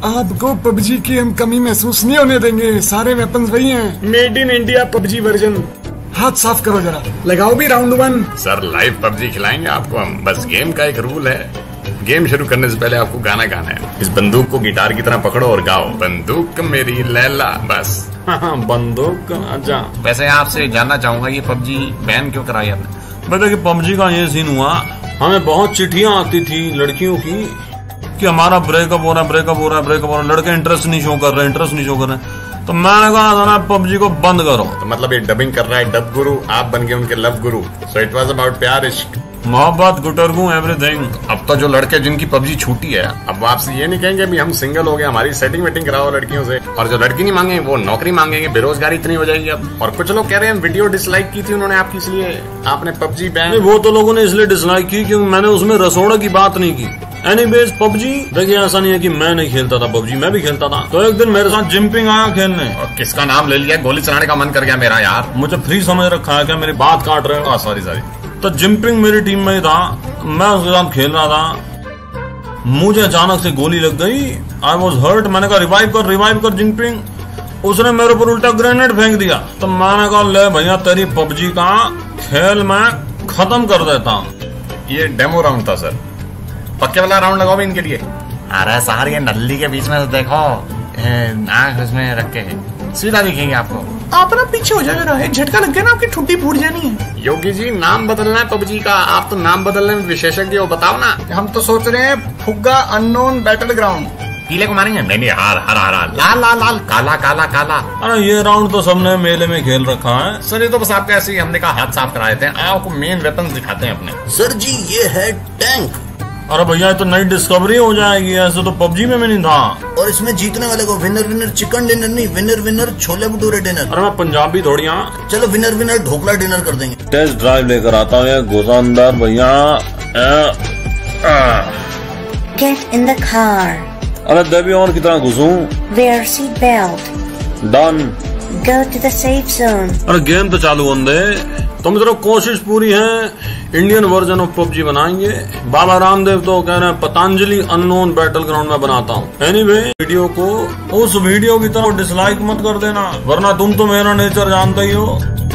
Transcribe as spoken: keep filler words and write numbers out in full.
आपको पबजी की हम कमी महसूस नहीं होने देंगे। सारे वेपन्स वही हैं। Made in India PUBG version. हाथ साफ करो जरा, लगाओ भी round one. Sir live PUBG खिलाएंगे आपको हम। बस गेम का एक रूल है, गेम शुरू करने से पहले आपको गाना गाना है। इस बंदूक को गिटार की तरह पकड़ो और गाओ, बंदूक मेरी लैला। बस बंदूक अच्छा। वैसे आपसे जानना चाहूंगा ये पबजी बैन क्यों कराई आपने? बेटा कि पबजी का ये सीन हुआ, हमें बहुत चिट्ठियां आती थी लड़कियों की कि हमारा ब्रेकअप हो रहा है, ब्रेकअप हो रहा है, ब्रेकअप हो रहा है, लड़के इंटरेस्ट नहीं शो कर रहे, इंटरेस्ट नहीं शो कर रहे। तो मैंने कहा था ना पबजी को बंद करो। तो मतलब ये डबिंग कर रहा है डब गुरु, आप बन गए उनके love Guru. So it was about प्यार, इश्क, मोहब्बत, गुटरगू, एवरीथिंग। अब तो जो लड़के जिनकी पबजी छूटी है, अब आपसे ये नहीं कहेंगे भी हम सिंगल हो गए, हमारी सेटिंग वेटिंग कराओ लड़कियों से। और जो लड़की नहीं मांगे वो नौकरी मांगेंगे, बेरोजगारी इतनी हो जाएगी अब। और कुछ लोग कह रहे हैं वीडियो डिसलाइक की थी उन्होंने आपकी, इसलिए आपने पबजी बैन। वो तो लोगों ने इसलिए डिसलाइक की क्योंकि मैंने उसमें रसोड़ा की बात नहीं की। एनीवेज पबजी देखिए, ऐसा नहीं है कि मैं नहीं खेलता था पबजी, मैं भी खेलता था। तो एक दिन मेरे साथ जिम्पिंग आया खेलने। और किसका नाम ले लिया? गोली चलाने का मन कर गया मेरा यार। मुझे फ्री समझ रखा है क्या? मेरी बात काट रहे हो? Sorry sorry. तो जिम्पिंग मेरी टीम में ही था, मैं उसके साथ खेल रहा था। मुझे अचानक से गोली लग गई, आई वॉज हर्ट। मैंने कहा रिवाइव कर, रिवाइव कर जिम्पिंग। उसने मेरे ऊपर उल्टा ग्रेनेड फेंक दिया। तो मैंने कहा ले भैया तेरी पबजी का खेल मैं खत्म कर देता हूँ। ये डेमो राउंड था सर, पक्के वाला राउंड लगाओ इनके लिए। अरे सर ये नल्ली के बीच में तो देखो, आँख उसमें रख के सीधा दिखेंगे आपको। आप ना पीछे हो जाएगा, एक झटका लग गया ना आपकी ठुड्डी फूट जानी है। योगी जी नाम बदलना है पबजी का, आप तो नाम बदलने में विशेषज्ञ हो, बताओ ना। हम तो सोच रहे हैं फुग्गा अननोन बैटल ग्राउंड। पीले को मारेंगे? नहीं नहीं, हार हरा हरा, लाल लाल लाल, काला काला काला। अरे ये राउंड तो सबने मेले में खेल रखा है सर। ये तो बस आपके ऐसे ही हमने कहा हाथ साफ करा देते हैं, आपको मेन वेपन दिखाते हैं अपने। सर जी ये है टैंक। अरे भैया तो नई डिस्कवरी हो जाएगी, ऐसे तो पबजी में भी नहीं था। और इसमें जीतने वाले को विनर विनर चिकन डिनर नहीं, winner winner chole bhature dinner. अरे मैं पंजाबी थोड़ी। चलो विनर विनर ढोकला डिनर कर देंगे। टेस्ट ड्राइव लेकर आता हूँ, घुसा अंदर भैया। Get in the car. अरे देवी और कितना घुसूं? Wear seat belt. Done. Go to the safe zone. अरे गेम तो चालू होंगे। तुम जरा कोशिश पूरी है, इंडियन वर्जन ऑफ पबजी बनाएंगे। बाबा रामदेव तो कह रहे हैं पतंजलि अननोन बैटल ग्राउंड में बनाता हूँ। एनीवे वीडियो को उस वीडियो की तरह डिसलाइक मत कर देना, वरना तुम तो मेरा नेचर जानते ही हो।